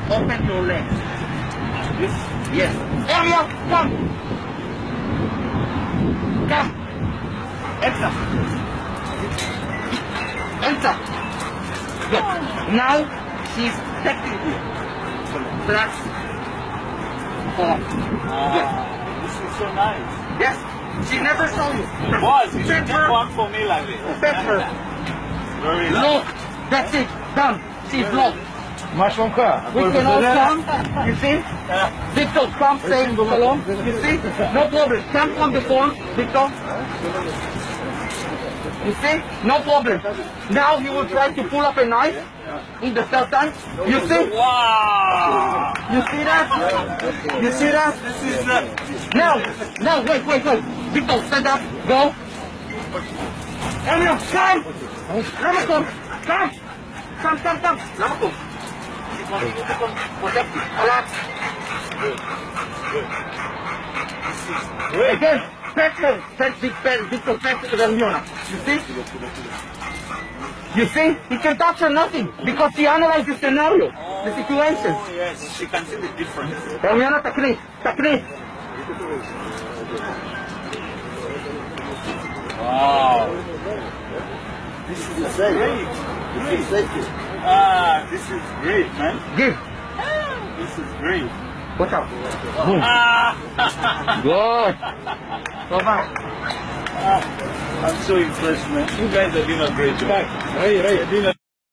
Open your legs. This? Yes. Elio, come. Come. Enter. Enter. Good. Now she's texting you. Plus 4. Good. This is so nice. Yes. She never saw you. Boss, you should Pepper. work for me like this. Pepper. Very Look. nice. That's it. Done. She's locked. Mashlamka. We can all come. You see? Victor, come say hello. You see? No problem. Come from the phone, Victor. You see? No problem. Now he will try to pull up a knife in the third time. You see? Wow! You see that? You see that? This is No, wait. Victor, stand up. Go. Emil, come. Ramakom, come. Come. Ramakom. Relax. Again, Victor, Victor, Ramona. You see? You see? He can touch her nothing because he analyzed the scenario, the situation. Oh, yes, she can see the difference. Ramona, technique. Wow. This is great. This is safety. This is great, man. Give. This is great. Watch out. Boom. Good. Go back. I'm so impressed, man. You guys are doing a great job. Right. You're doing a